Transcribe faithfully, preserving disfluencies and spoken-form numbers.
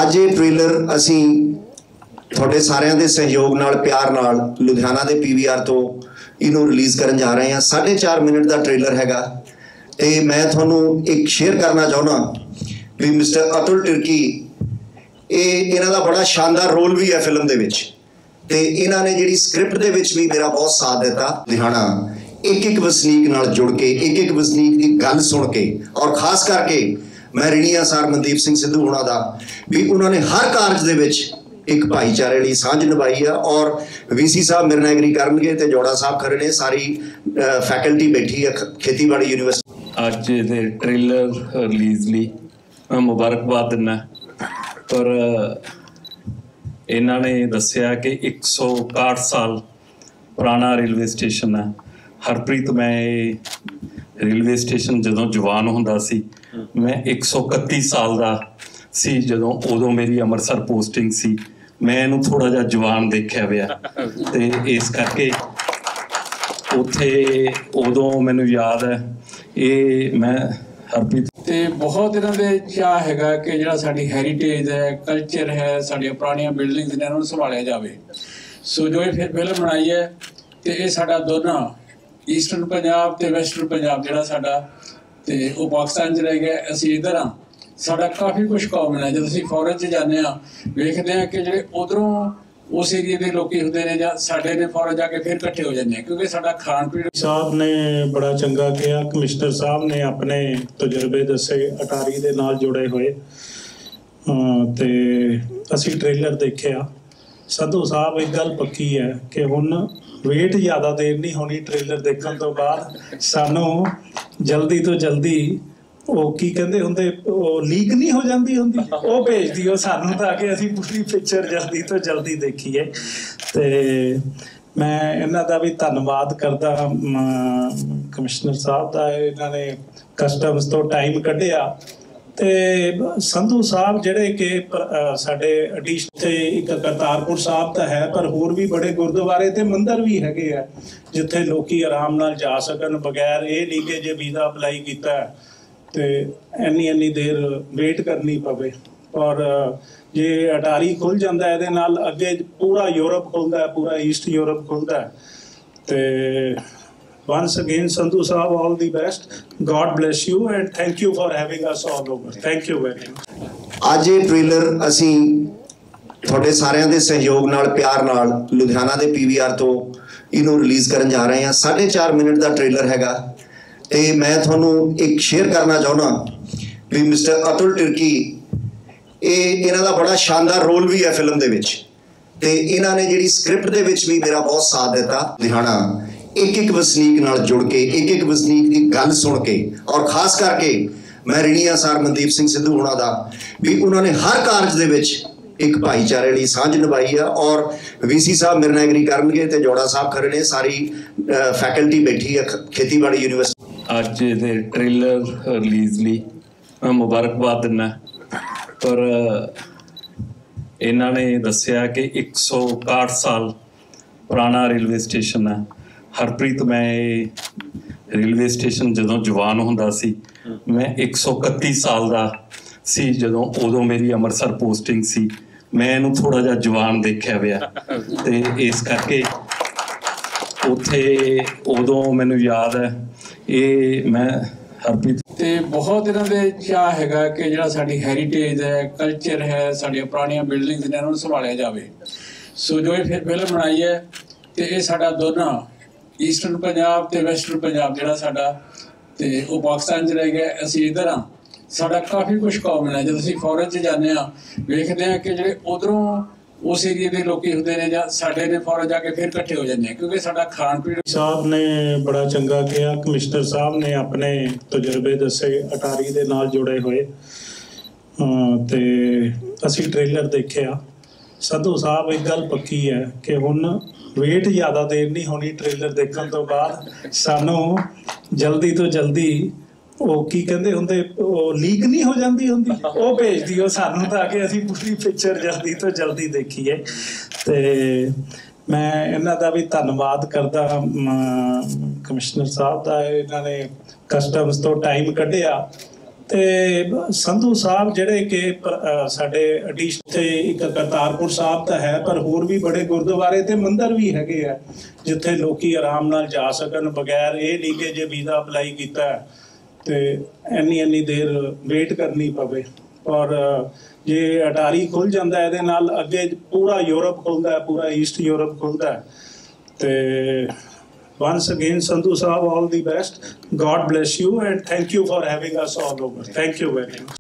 ਅੱਜ ਇਹ ट्रेलर ਅਸੀਂ ਤੁਹਾਡੇ ਸਾਰਿਆਂ ਦੇ ਸਹਿਯੋਗ ਨਾਲ ਪਿਆਰ ਨਾਲ ਲੁਧਿਆਣਾ ਦੇ ਪੀਵੀਆਰ ਤੋਂ ਇਹਨੂੰ ਰਿਲੀਜ਼ ਕਰਨ ਜਾ ਰਹੇ ਹਾਂ। ਸਾਢੇ ਚਾਰ ਮਿੰਟ ਦਾ ट्रेलर हैगा ਤੇ ਮੈਂ ਤੁਹਾਨੂੰ ਇੱਕ ਸ਼ੇਅਰ ਕਰਨਾ ਚਾਹੁੰਦਾ ਵੀ ਮਿਸਟਰ ਅਤੁਲ ਟਿਰਕੀ ਇਹ ਇਹਨਾਂ ਦਾ ਬੜਾ ਸ਼ਾਨਦਾਰ ਰੋਲ ਵੀ ਹੈ ਫਿਲਮ ਦੇ ਵਿੱਚ ਤੇ ਇਹਨਾਂ ਨੇ ਜਿਹੜੀ ਸਕ੍ਰਿਪਟ ਦੇ ਵਿੱਚ ਵੀ ਮੇਰਾ ਬਹੁਤ ਸਾਥ ਦਿੱਤਾ। ਲੁਧਿਆਣਾ ਇੱਕ ਇੱਕ ਵਸਨੀਕ ਨਾਲ ਜੁੜ ਕੇ ਇੱਕ ਇੱਕ ਵਸਨੀਕ ਦੀ ਗੱਲ ਸੁਣ ਕੇ ਔਰ ਖਾਸ ਕਰਕੇ मैं रिणिया सार मनदीप सिंह सिद्धू होना दा भी उन्होंने हर कारज दे विच एक भाईचारे ली सांझ निभाई है और वीसी साहब मेरे नाल एग्री करनगे ते जोड़ा साहब खड़े ने, सारी फैकल्टी बैठी है खेतीबाड़ी यूनिवर्सिटी। अज दे ट्रेलर रिलीज ली मैं मुबारकबाद दिना पर इन्होंने दसिया कि एक सौ इकाहठ साल पुराना रेलवे स्टेशन है। हरप्रीत मैं रेलवे स्टेशन जदों जवान हुंदा सी मैं एक सौ इकत्ती साल का सी जदों उदों मेरी अमृतसर पोस्टिंग सी मैं इनू थोड़ा जिहा जवान देखिया पिया ते इस करके उत्थे उदों मैनू याद है ये मैं हरप्रीत ते बहुत इन्हां दे चाह हैगा कि जिहड़ा साडी हैरीटेज है कल्चर है साडियां पुरानियां बिल्डिंग्स ने इन्हां नूं संभालिया जावे। सो जो ये फिर फिल्म बनाई है ते ये साडा दोनों ईस्टर्न पंजाब ते वैस्टर्न पंजाब जिहड़ा साडा ते वो पाकिस्तान च रह गया असीं इधर हाँ साडा काफ़ी कुछ कॉमन है। जब असीं फॉरन च जाने वेखते हैं कि जिहड़े उधरों उस एरिए के लोग होंदे ने जां साडे ने फॉरन जाके फिर इकट्ठे हो जाते हैं क्योंकि साडा खाण पीण साहब ने बड़ा चंगा किया। कमिश्नर साहब ने अपने तजुर्बे दसे अटारी दे नाल जुड़े हुए ते असीं ट्रेलर देखिया। संधू साहब एक गल पक्की है कि हुण वेट ज़्यादा देर नहीं होनी ट्रेलर देखने तो बाद सानू जल्दी तो जल्दी वो की कहते होंगे लीक नहीं हो जाती होंगी वो भेज दियो सानू ताकि असीं पूरी पिक्चर जल्दी तो जल्दी देखीए। तो मैं इन्हां दा भी धन्नवाद करदा कमिश्नर साहब का इन्होंने कस्टम्स तो टाइम कढ़िया ते संधू साहब जिहड़े कि साडे अडीशन ते एक करतारपुर साहब तो है पर होर भी बड़े गुरुद्वारे ते मंदिर भी हैगे आ जिथे लोकी आराम नाल जा सकन बगैर ये नहीं कि जे वीज़ा अपलाई कीता ते इन्नी इन्नी देर वेट करनी पवे। और जे अटारी खुल जाता है नाल अगे पूरा यूरोप खुलता है पूरा ईस्ट यूरोप खुलता है। ते Once again, Sandhu Sahab, all the best. God bless you and thank you for having us all over. Thank you very much. आज ये ट्रेलर ਅਸੀਂ ਤੁਹਾਡੇ ਸਾਰਿਆਂ ਦੇ ਸਹਿਯੋਗ ਨਾਲ ਪਿਆਰ ਨਾਲ ਲੁਧਿਆਣਾ ਦੇ ਪੀਵੀਆਰ ਤੋਂ ਇਹਨੂੰ ਰਿਲੀਜ਼ ਕਰਨ ਜਾ ਰਹੇ ਹਾਂ। ਸਾਢੇ ਚਾਰ ਮਿੰਟ ਦਾ ट्रेलर हैगा ਤੇ ਮੈਂ ਤੁਹਾਨੂੰ ਇੱਕ ਸ਼ੇਅਰ ਕਰਨਾ ਚਾਹੁੰਦਾ ਵੀ ਮਿਸਟਰ ਅਤੁਲ ਟਿਰਕੀ ਇਹ ਇਹਨਾਂ ਦਾ ਬੜਾ ਸ਼ਾਨਦਾਰ ਰੋਲ ਵੀ ਹੈ ਫਿਲਮ ਦੇ ਵਿੱਚ ਤੇ ਇਹਨਾਂ ਨੇ ਜਿਹੜੀ ਸਕ੍ਰਿਪਟ ਦੇ ਵਿੱਚ ਵੀ ਮੇਰਾ ਬਹੁਤ ਸਾਥ ਦਿੱਤਾ। ਲੁਧਿਆਣਾ एक एक वसनीक नाल जुड़ के एक एक वसनीक की गल सुन के और खास करके मैं रिणिया सार मनदीप सिंह सिद्धू होना दा भी उन्होंने हर कारज दे विच एक भाईचारे ली सांझ निभाई है और वीसी साहब मेरे नाल एग्री करनगे ते जोड़ा साहब खड़े ने, सारी फैकल्टी बैठी है खेतीबाड़ी यूनिवर्सिटी। अज दे ट्रेलर रिलीज ली मैं मुबारकबाद दिना पर इन्होंने दसिया कि एक सौ इकाहठ साल पुराना रेलवे स्टेशन है। हरप्रीत मैं रेलवे स्टेशन जदों जवान हुंदा सी मैं एक सौ इकत्ती साल का सी जदों उदों मेरी अमृतसर पोस्टिंग सी मैं इनू थोड़ा जिहा जवान देखिया पिया ते इस करके उत्थे उदों मैनू याद है ये मैं हरप्रीत ते बहुत इन्हां दे चाह हैगा कि जिहड़ा साडी हैरीटेज है कल्चर है साडियां पुरानियां बिल्डिंग्स ने इन्हां नूं संभालिया जावे। सो जो ये फिर फिल्म बनाई है ते ये साडा दोनों ईस्टर्न पंजाब ते वैस्टर्न पंजाब जिहड़ा साडा ते वो पाकिस्तान च रह गया असीं इधर हाँ साडा काफ़ी कुछ कॉमन है। जब असीं फॉरन च जाने वेखते हैं कि जिहड़े उधरों उस एरिए के लोग होंदे ने जां साडे ने फॉरन जाके फिर इकट्ठे हो जाते हैं क्योंकि साडा खाण पीण साहब ने बड़ा चंगा किया। कमिश्नर साहब ने अपने तजुर्बे दसे अटारी दे नाल जुड़े हुए ते असीं ट्रेलर देखिया। संधू साहब एक गल पक्की है कि हुण वेट ज़्यादा देर नहीं होनी ट्रेलर देखने तो बाद सानू जल्दी तो जल्दी वो की कहते होंगे वो लीक नहीं हो जाती होंगी वो भेज दियो सानू ताकि असीं पूरी पिक्चर जल्दी तो जल्दी देखीए। तो मैं इन्हां दा भी धन्नवाद करदा कमिश्नर साहब का इन्होंने कस्टम्स तो टाइम कढ़िया ਤੇ ਸੰਧੂ ਸਾਹਿਬ ਜਿਹੜੇ ਕਿ ਅ, ਸਾਡੇ ਅਡੀਸ਼ ਤੇ ਇੱਕ ਕਰਤਾਰਪੁਰ ਸਾਹਿਬ ਤਾਂ ਹੈ, ਪਰ ਹੋਰ ਵੀ ਬੜੇ ਗੁਰਦੁਆਰੇ ਤੇ ਮੰਦਿਰ ਵੀ ਹੈਗੇ ਆ ਜਿੱਥੇ ਲੋਕੀ ਆਰਾਮ ਨਾਲ ਜਾ ਸਕਣ, ਬਗੈਰ ਇਹ ਨਹੀਂ ਕਿ ਜੇ ਵੀਜ਼ਾ ਅਪਲਾਈ ਕੀਤਾ ਹੈ ਤੇ ਇੰਨੀ ਇੰਨੀ ਦੇਰ ਵੇਟ ਕਰਨੀ ਪਵੇ। ਔਰ ਜੇ ਅਟਾਰੀ ਖੁੱਲ ਜਾਂਦਾ ਇਹਦੇ ਨਾਲ ਅੱਗੇ ਪੂਰਾ ਯੂਰਪ ਖੁੱਲਦਾ ਹੈ, ਪੂਰਾ ਈਸਟ ਯੂਰਪ ਖੁੱਲਦਾ ਹੈ। ਤੇ once again, Sandhu Saab, all the best. God bless you and thank you for having us all over. Thank you very much.